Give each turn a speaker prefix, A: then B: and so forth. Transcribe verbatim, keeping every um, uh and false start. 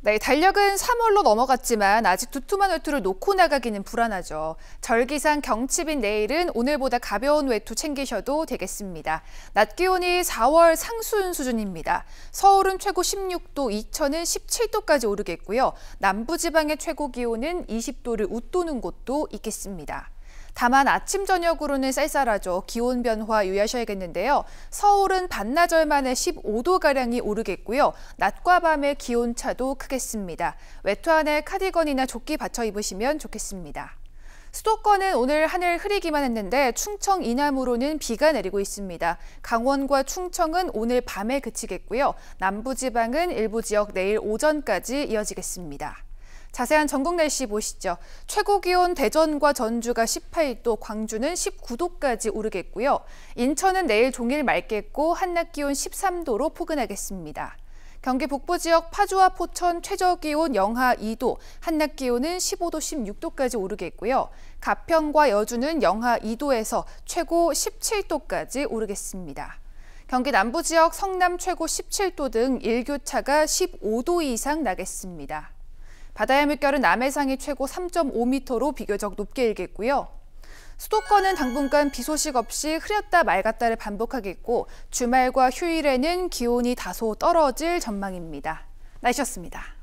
A: 네, 달력은 삼월로 넘어갔지만 아직 두툼한 외투를 놓고 나가기는 불안하죠. 절기상 경칩인 내일은 오늘보다 가벼운 외투 챙기셔도 되겠습니다. 낮 기온이 사월 상순 수준입니다. 서울은 최고 십육 도, 이천은 십칠 도까지 오르겠고요. 남부지방의 최고 기온은 이십 도를 웃도는 곳도 있겠습니다. 다만 아침 저녁으로는 쌀쌀하죠. 기온 변화 유의하셔야겠는데요. 서울은 반나절 만에 십오 도가량이 오르겠고요. 낮과 밤의 기온차도 크겠습니다. 외투 안에 카디건이나 조끼 받쳐 입으시면 좋겠습니다. 수도권은 오늘 하늘 흐리기만 했는데 충청 이남으로는 비가 내리고 있습니다. 강원과 충청은 오늘 밤에 그치겠고요. 남부지방은 일부 지역 내일 오전까지 이어지겠습니다. 자세한 전국 날씨 보시죠. 최고 기온 대전과 전주가 십팔 도, 광주는 십구 도까지 오르겠고요. 인천은 내일 종일 맑겠고 한낮 기온 십삼 도로 포근하겠습니다. 경기 북부 지역 파주와 포천 최저 기온 영하 이 도, 한낮 기온은 십오 도, 십육 도까지 오르겠고요. 가평과 여주는 영하 이 도에서 최고 십칠 도까지 오르겠습니다. 경기 남부 지역 성남 최고 십칠 도 등 일교차가 십오 도 이상 나겠습니다. 바다의 물결은 남해상이 최고 삼 점 오 미터로 비교적 높게 일겠고요. 수도권은 당분간 비 소식 없이 흐렸다 맑았다를 반복하겠고 주말과 휴일에는 기온이 다소 떨어질 전망입니다. 날씨였습니다.